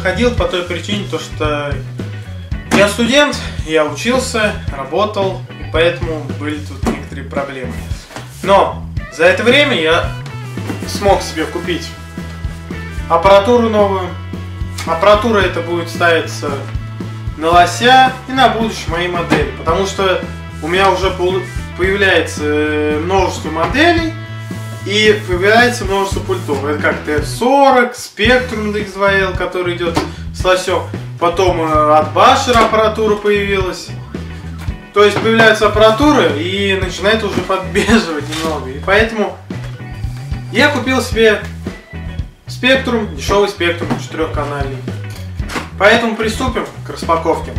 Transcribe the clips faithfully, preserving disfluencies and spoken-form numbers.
заходил по той причине, то что я студент, я учился, работал, и поэтому были тут некоторые проблемы. Но за это время я смог себе купить аппаратуру новую. Аппаратура это будет ставиться на лося и на будущее моей модели, потому что у меня уже появляется множество моделей и появляется множество пультов. Это как тэ эф сорок, Spectrum ди икс два эл, который идет с лосем. Потом от Basher аппаратура появилась. То есть появляются аппаратуры и начинает уже подбеживать немного. И поэтому я купил себе Spectrum, дешевый Spectrum четырехканальный. Поэтому приступим к распаковке.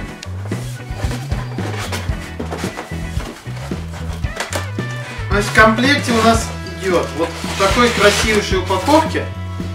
Значит, в комплекте у нас идет вот в такой красивейшей упаковке.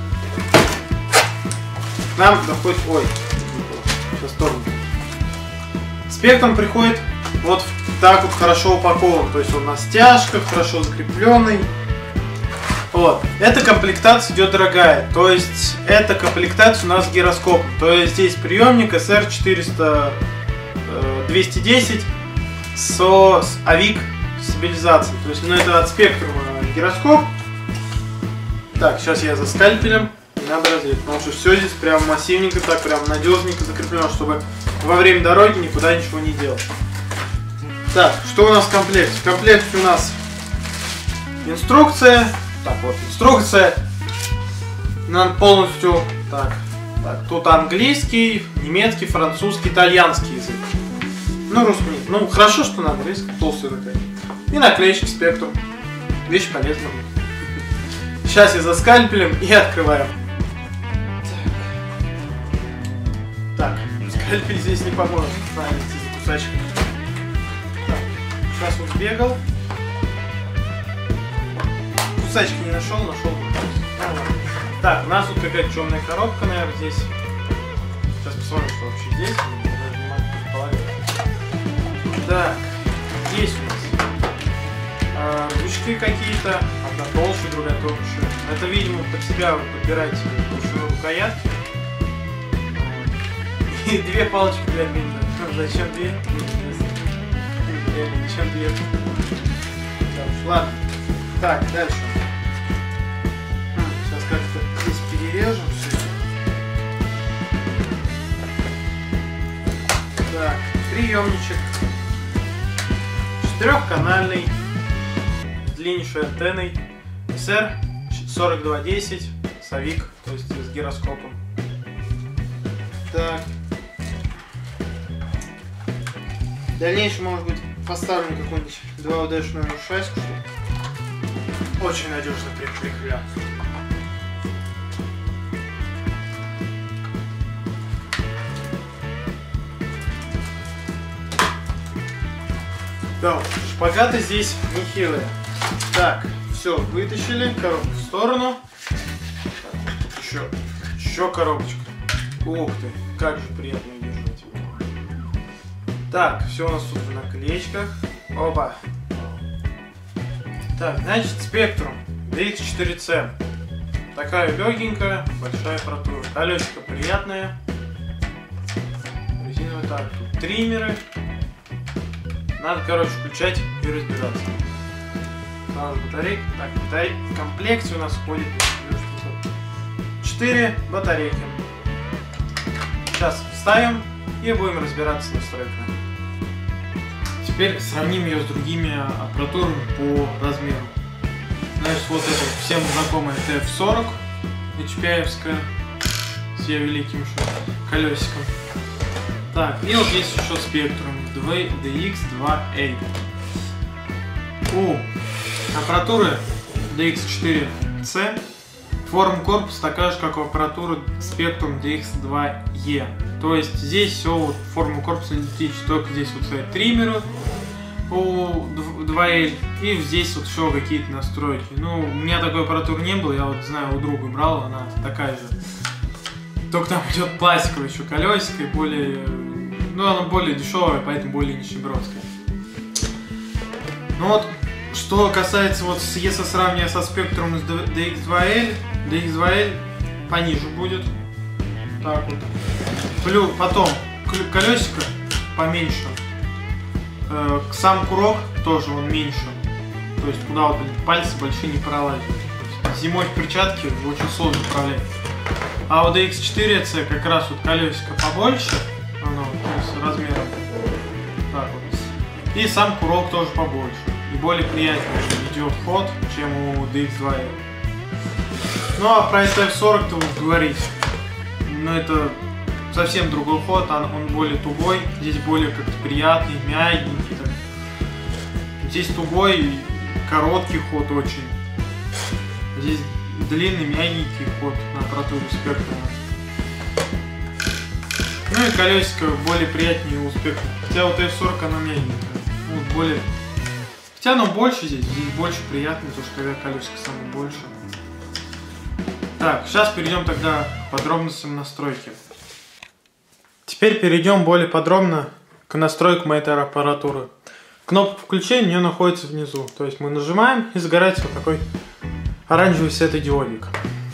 Нам доходит... Ой, сейчас сторону. Spectrum приходит вот так вот хорошо упакован. То есть он на стяжках, хорошо закрепленный. Вот. Эта комплектация идет дорогая. То есть эта комплектация у нас с гироскопом. То есть здесь приемник эс эр четыреста двести десять со с авик стабилизацией. То есть, ну, это от Spectrum гироскоп. Так, сейчас я за скальпелем. Не надо разделить, потому что все здесь прям массивненько, так прям надежненько закреплено, чтобы во время дороги никуда ничего не делать. Так, что у нас в комплекте? В комплекте у нас инструкция. Так, вот инструкция. Нам полностью. Так, так, тут английский, немецкий, французский, итальянский язык. Ну, русский нет. Ну, хорошо, что на английском, толстый такой. И наклеечки Spectrum. Вещь полезная. Сейчас я за скальпелем и открываем. Так, скальпель здесь не поможет. Надо идти за кусачком. Так, сейчас вот бегал. Кусачки не нашел, нашел. Так, у нас тут какая-то темная коробка, наверное, здесь. Сейчас посмотрим, что вообще здесь. Так, здесь у нас а, ручки какие-то, одна толще, другая тоньше. Это, видимо, под себя вы подбираете толщину рукоятки. И две палочки для бинта. Зачем две? Зачем две? Ладно. Так, дальше. Сейчас как-то здесь перережем все. Так, приемничек. Четырехканальный, с длиннейшей антенной, эс эр сорок два десять с авик, то есть с гироскопом. Так. В дальнейшем, может быть, поставлю какую-нибудь два удешную шаску, чтобы очень надежно прикрепляться. Да, шпагаты здесь нехилые. Так, все, вытащили коробку в сторону. Так, еще, еще коробочка. Ух ты, как же приятно ее держать. Так, все у нас тут в наклеечках. Опа. Так, значит, Spectrum ди икс четыре си. Такая легенькая, большая аппаратура. Колесико приятное. Резиновый, так, тут триммеры. Надо, короче, включать и разбираться. Сразу батарейка. Так, батарейка в комплекте у нас входит четыре батарейки. Сейчас вставим и будем разбираться с настройками. Теперь сравним ее с другими аппаратурами по размеру. Значит, вот это всем знакомая тэ эф сорок эйч пи ай-евская с ее великим колесиком. Так, и вот есть еще Spectrum ди икс два эй. У аппаратуры ди икс четыре си форма корпуса такая же, как у аппаратуры Spectrum ди икс два и. То есть здесь все вот форма корпуса идентична, только здесь вот стоят триммеры у два эл и здесь вот все какие-то настройки. Ну, у меня такой аппаратуры не было, я вот знаю, у друга брал, она такая же. Только там идет пластиковое еще колесико и более... Ну, она более дешевая, поэтому более нищебродская. Ну вот, что касается, вот, если сравнивать со Spectrum ди икс два эл, ди икс два эл пониже будет. Так вот. Плюс потом колесико поменьше. Э, сам курок тоже он меньше. То есть куда вот пальцы большие не пролазят. Зимой в перчатке очень сложно управлять. А у ди икс четыре си как раз вот колесико побольше. Оно вот, с размером. Так вот. И сам курок тоже побольше. И более приятный идет ход, чем у ди икс два эр. Ну а про эс эф сорок-то вот говорить. Ну это совсем другой ход, он, он более тугой. Здесь более как-то приятный, мягенький. Так. Здесь тугой, короткий ход очень. Здесь длинный, мягенький ход на аппаратуре Spectrum. Ну и колесико более приятнее у Spectrum. Хотя вот эф сорок она мягенькая. Вот более... Хотя оно больше здесь, здесь больше приятно, потому что когда колесико самое больше. Так, сейчас перейдем тогда к подробностям настройки. Теперь перейдем более подробно к настройкам этой аппаратуры. Кнопка включения у нее находится внизу. То есть мы нажимаем и загорается вот такой оранжевый светодиодик.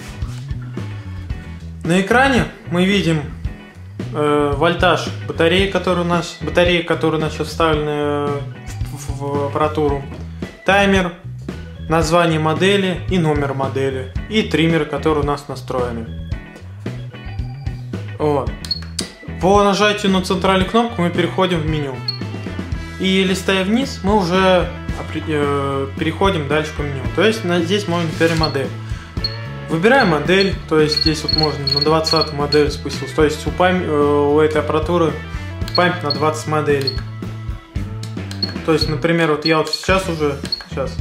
На экране мы видим э, вольтаж батареи, которые у нас, батареи, которые у нас сейчас вставлены в, в аппаратуру, таймер, название модели и номер модели, и триммеры, которые у нас настроены. Вот. По нажатию на центральную кнопку мы переходим в меню. И листая вниз, мы уже э, переходим дальше по меню. То есть на, здесь можно теперь модель. Выбираем модель, то есть здесь вот можно на двадцатую модель спустился. То есть у, пам э, у этой аппаратуры память на двадцать моделей. То есть, например, вот я вот сейчас уже сейчас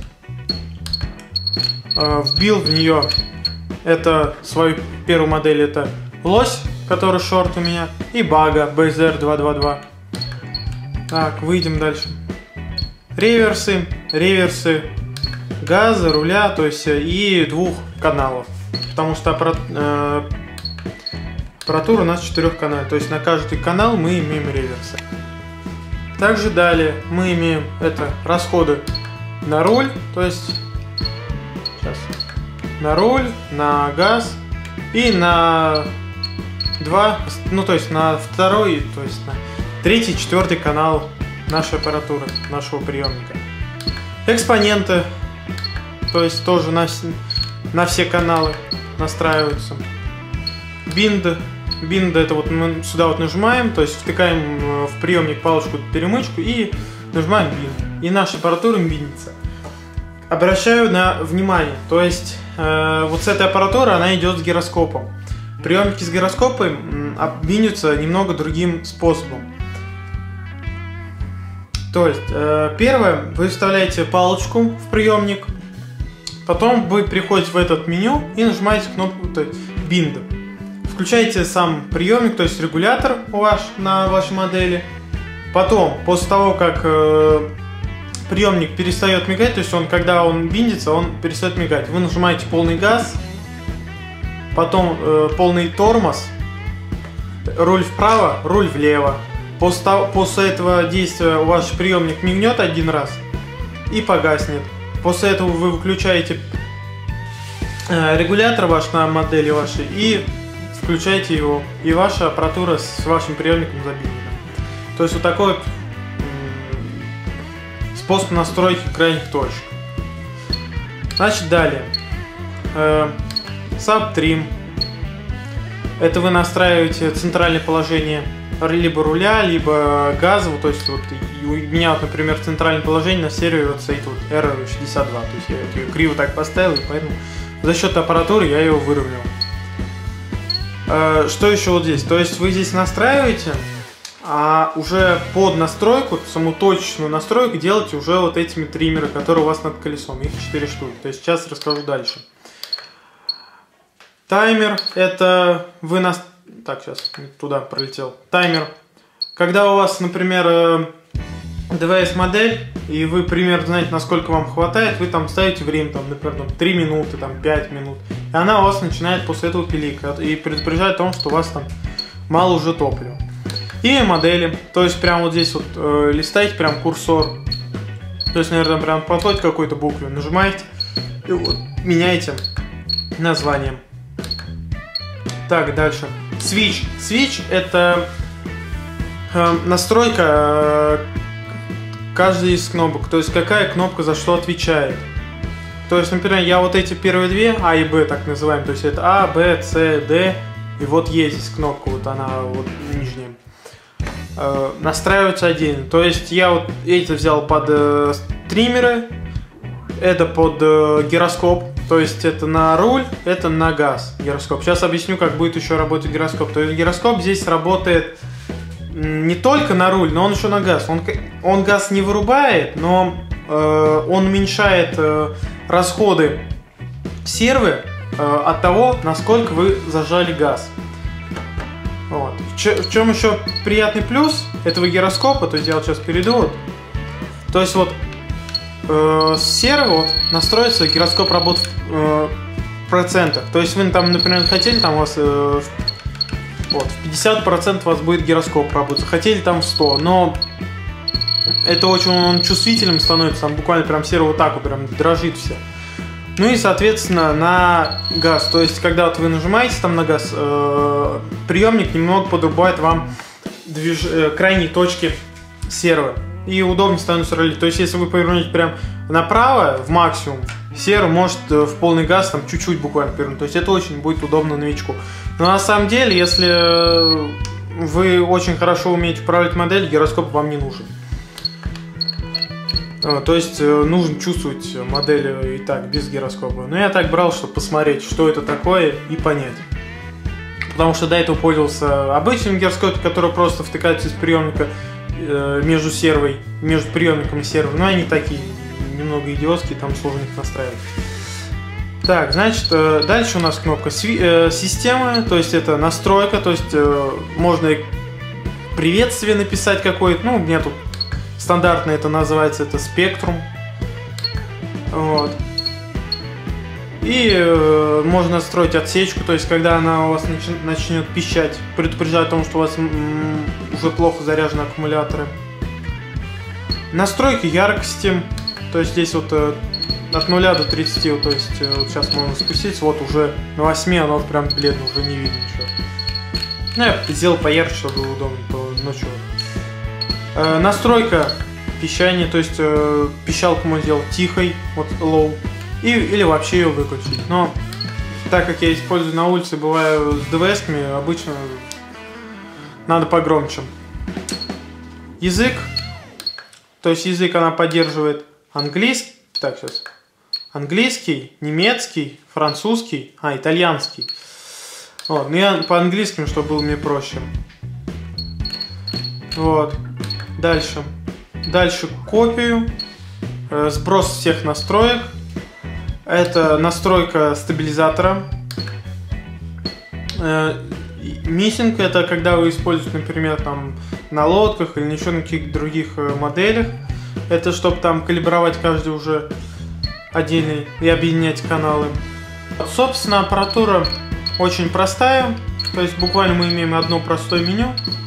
э, вбил в нее это свою первую модель, это лось, который шорт у меня, и бага би эс эр два два два. Так, выйдем дальше. Реверсы, реверсы газа, руля, то есть и двух каналов. Потому что аппарат, э, аппаратура у нас четырехканальная, то есть на каждый канал мы имеем реверсы. Также далее мы имеем это расходы на руль, то есть сейчас, на руль, на газ и на два, ну то есть на второй, то есть на третий, четвертый канал нашей аппаратуры, нашего приемника. Экспоненты, то есть тоже на, на все каналы настраиваются. Бинд, бинд это вот мы сюда вот нажимаем, то есть втыкаем в приемник палочку-перемычку и нажимаем бинд. И наша аппаратура биндится. Обращаю на внимание, то есть э, вот с этой аппаратурой она идет с гироскопом. Приемники с гироскопом биндятся немного другим способом. То есть, э, первое, вы вставляете палочку в приемник, потом вы приходите в этот меню и нажимаете кнопку бинд. Включаете сам приемник, то есть регулятор ваш на вашей модели. Потом, после того, как э, приемник перестает мигать, то есть он, когда он биндится, он перестает мигать, вы нажимаете полный газ, потом э, полный тормоз, руль вправо, руль влево. После, того, после этого действия ваш приемник мигнет один раз и погаснет. После этого вы выключаете э, регулятор ваш на модели вашей и включаете его. И ваша аппаратура с вашим приемником забиндена. То есть вот такой вот э, способ настройки крайних точек. Значит, далее. Э, Subtrim. Это вы настраиваете центральное положение либо руля, либо газового, то есть вот у меня, вот, например, центральное положение на сервере вот стоит вот эр шестьдесят два, то есть я ее криво так поставил, и поэтому за счет аппаратуры я его выровнял. Что еще вот здесь? То есть вы здесь настраиваете, а уже под настройку, саму точечную настройку делаете уже вот этими триммеры, которые у вас над колесом, их четыре штуки. То есть сейчас расскажу дальше. Таймер, это вы нас... Так, сейчас туда пролетел. Таймер. Когда у вас, например, ди ви эс-модель, и вы примерно знаете, насколько вам хватает, вы там ставите время, там, например, там, три минуты, там, пять минут. И она у вас начинает после этого пиликать и предупреждает о том, что у вас там мало уже топлива. И модели. То есть прям вот здесь вот э, листаете прям курсор. То есть, наверное, прям по какой-то букве нажимаете и вот меняете название. Так, дальше. Switch. Switch это э, настройка э, каждой из кнопок, то есть какая кнопка за что отвечает. То есть, например, я вот эти первые две, А и Б, так называем, то есть это А, Б, С, Д, и вот Е здесь кнопка, вот она вот нижняя. Э, настраивается отдельно. То есть я вот эти взял под э, стримеры, это под э, гироскоп, то есть это на руль, это на газ гироскоп. Сейчас объясню, как будет еще работать гироскоп. То есть гироскоп здесь работает не только на руль, но он еще на газ. Он, он газ не вырубает, но э, он уменьшает э, расходы сервы э, от того, насколько вы зажали газ. Вот. В, ч в чем еще приятный плюс этого гироскопа, то есть я вот сейчас перейду, вот. То есть вот э, с сервы вот, настроится гироскоп работает э, в процентах. То есть вы там, например, хотели, там у вас э, вот, в пятьдесят процентов у вас будет гироскоп работать, хотели там в сто, но это очень он чувствительным становится, там буквально прям сервер вот так вот прям дрожит все. Ну и, соответственно, на газ. То есть, когда вот вы нажимаете там на газ, э, приемник немного подрубает вам движ... э, крайние точки сервера. И удобнее становится рулить. То есть, если вы повернете прям направо, в максимум, сервер может в полный газ там чуть-чуть буквально повернуть. То есть, это очень будет удобно новичку. Но на самом деле, если вы очень хорошо умеете управлять моделью, гироскоп вам не нужен. То есть нужно чувствовать модель и так, без гироскопа. Но я так брал, чтобы посмотреть, что это такое, и понять. Потому что до этого пользовался обычным гироскопом, который просто втыкается из приемника между сервой, между приемником и сервером. Но они такие, немного идиотские, там сложно их настраивать. Так, значит, дальше у нас кнопка системы, то есть это настройка, то есть можно приветствие написать какое-то, ну, у меня тут стандартно это называется, это спектрум. Вот. И э, можно настроить отсечку, то есть когда она у вас начнет, начнет пищать, предупреждать о том, что у вас м, уже плохо заряжены аккумуляторы. Настройки яркости, то есть здесь вот э, от нуля до тридцати, вот, то есть э, вот сейчас можно спустить, вот уже на восьми оно прям бледно, уже не видно ничего. Ну, я сделал поярче, чтобы было удобно, то ночью. Э, настройка пищания, то есть э, пищалку можно сделать тихой, вот low, и, или вообще ее выключить. Но так как я использую на улице, бываю с ДВС-ками, обычно надо погромче. Язык, то есть язык она поддерживает английский, так сейчас, английский, немецкий, французский, а итальянский. Вот, но я по английскому, чтобы было мне проще. Вот. Дальше. Дальше копию. Э, сброс всех настроек. Это настройка стабилизатора. Э, миссинг — это когда вы используете, например, там на лодках или еще на каких-то других э, моделях. Это чтобы там калибровать каждый уже отдельный и объединять каналы. Собственно, аппаратура очень простая. То есть буквально мы имеем одно простое меню,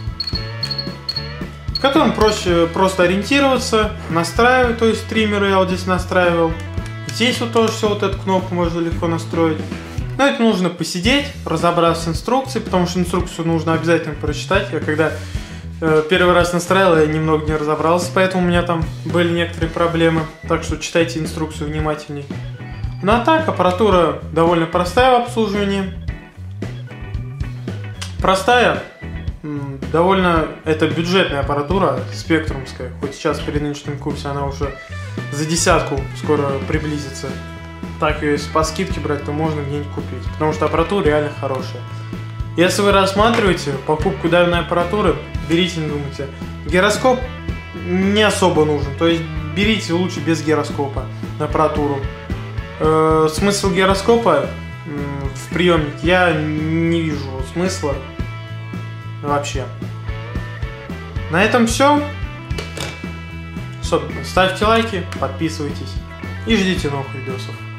в котором проще просто ориентироваться, настраивать, то есть стримеры я вот здесь настраивал. Здесь вот тоже все, вот эту кнопку можно легко настроить. Но это нужно посидеть, разобраться с инструкцией, потому что инструкцию нужно обязательно прочитать. Я когда э, первый раз настраивал, я немного не разобрался, поэтому у меня там были некоторые проблемы. Так что читайте инструкцию внимательней. Ну а так, аппаратура довольно простая в обслуживании. Простая. Довольно, это бюджетная аппаратура, спектрумская, хоть сейчас при нынешнем курсе она уже за десятку скоро приблизится. Так, если по скидке брать, то можно где-нибудь купить, потому что аппаратура реально хорошая. Если вы рассматриваете покупку данной аппаратуры, берите, не думайте. Гироскоп не особо нужен, то есть берите лучше без гироскопа аппаратуру. Э, смысл гироскопа в приемнике я не вижу смысла. Вообще. На этом все. Собственно, ставьте лайки, подписывайтесь и ждите новых видосов.